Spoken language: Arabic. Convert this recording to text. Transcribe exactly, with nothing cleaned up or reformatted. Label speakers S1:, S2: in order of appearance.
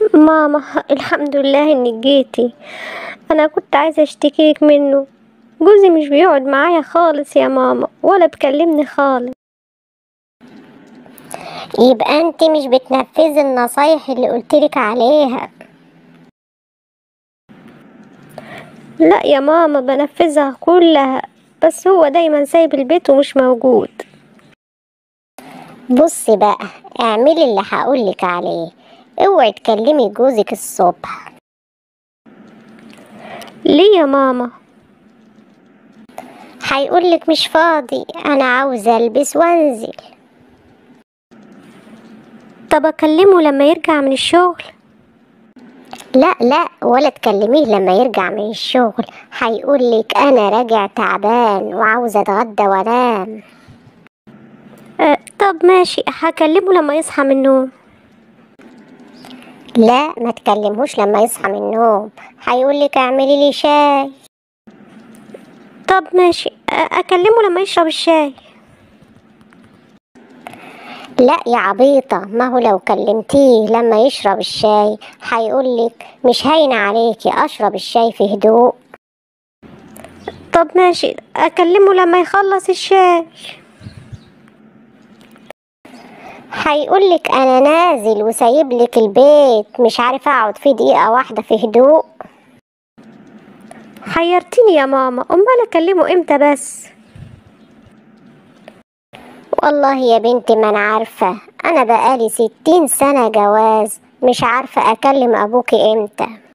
S1: ماما، الحمد لله انك جيتي. انا كنت عايزه اشتكيك منه. جوزي مش بيقعد معايا خالص يا ماما، ولا بكلمني خالص.
S2: يبقى انت مش بتنفذي النصايح اللي قلتلك عليها.
S1: لا يا ماما، بنفذها كلها، بس هو دايما سايب البيت ومش موجود.
S2: بصي بقى، اعملي اللي هقولك عليه. اوعي تكلمي جوزك الصبح.
S1: ليه يا ماما؟
S2: هيقولك مش فاضي، انا عاوزة البس وانزل.
S1: طب اكلمه لما يرجع من الشغل؟
S2: لا لا، ولا تكلميه لما يرجع من الشغل. هيقولك انا راجع تعبان وعاوزة اتغدى وانام.
S1: أه طب ماشي، هكلمه لما يصحى من النوم.
S2: لا، ما تكلمهوش لما يصحى من النوم. هيقولك اعملي لي شاي.
S1: طب ماشي، أه اكلمه لما يشرب الشاي.
S2: لا يا عبيطة، ما هو لو كلمتيه لما يشرب الشاي هيقولك مش هين عليكي اشرب الشاي في هدوء.
S1: طب ماشي، اكلمه لما يخلص الشاي.
S2: هيقولك انا نازل وسايبلك البيت، مش عارف اقعد فيه دقيقة واحدة في هدوء.
S1: حيرتيني يا ماما، امال اكلمه امتى بس؟
S2: والله يا بنتي ما انا عارفة. انا بقالي ستين سنة جواز، مش عارفة اكلم ابوكي امتى.